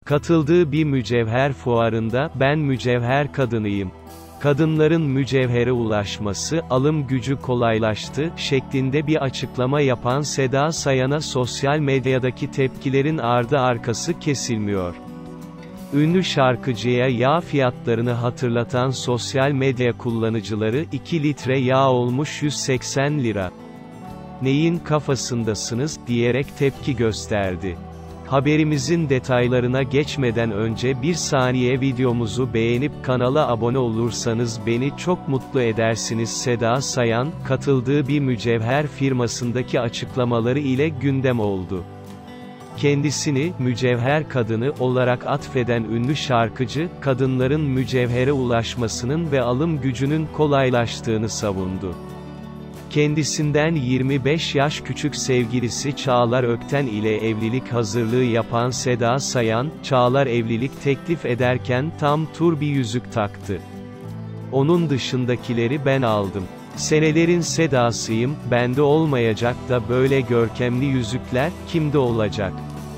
Katıldığı bir mücevher fuarında, "Ben mücevher kadınıyım. Kadınların mücevhere ulaşması, alım gücü kolaylaştı" şeklinde bir açıklama yapan Seda Sayan'a sosyal medyadaki tepkilerin ardı arkası kesilmiyor. Ünlü şarkıcıya yağ fiyatlarını hatırlatan sosyal medya kullanıcıları, 2 litre yağ olmuş 180 lira. "Neyin kafasındasınız?" diyerek tepki gösterdi. Haberimizin detaylarına geçmeden önce bir saniye videomuzu beğenip kanala abone olursanız beni çok mutlu edersiniz. Seda Sayan, katıldığı bir mücevher firmasındaki açıklamaları ile gündem oldu. Kendisini, mücevher kadını olarak atfeden ünlü şarkıcı, kadınların mücevhere ulaşmasının ve alım gücünün kolaylaştığını savundu. Kendisinden 25 yaş küçük sevgilisi Çağlar Ökten ile evlilik hazırlığı yapan Seda Sayan, Çağlar evlilik teklif ederken tam tur bir yüzük taktı. "Onun dışındakileri ben aldım. Senelerin Sedasıyım, bende olmayacak da böyle görkemli yüzükler, kimde olacak?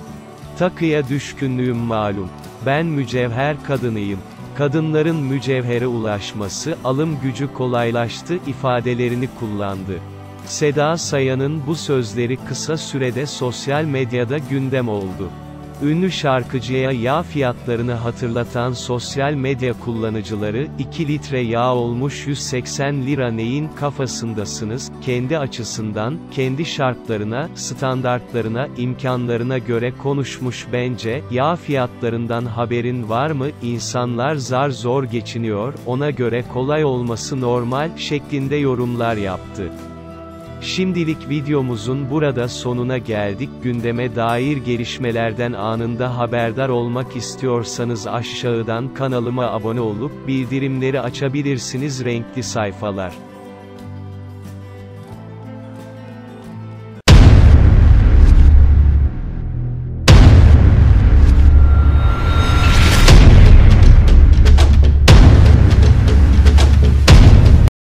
Takıya düşkünlüğüm malum. Ben mücevher kadınıyım. Kadınların mücevhere ulaşması, alım gücü kolaylaştı" ifadelerini kullandı. Seda Sayan'ın bu sözleri kısa sürede sosyal medyada gündem oldu. Ünlü şarkıcıya yağ fiyatlarını hatırlatan sosyal medya kullanıcıları, 2 litre yağ olmuş 180 lira neyin kafasındasınız, kendi açısından, kendi şartlarına, standartlarına, imkanlarına göre konuşmuş bence, yağ fiyatlarından haberin var mı, insanlar zar zor geçiniyor, ona göre kolay olması normal, şeklinde yorumlar yaptı. Şimdilik videomuzun burada sonuna geldik. Gündeme dair gelişmelerden anında haberdar olmak istiyorsanız aşağıdan kanalıma abone olup bildirimleri açabilirsiniz. Renkli sayfalar.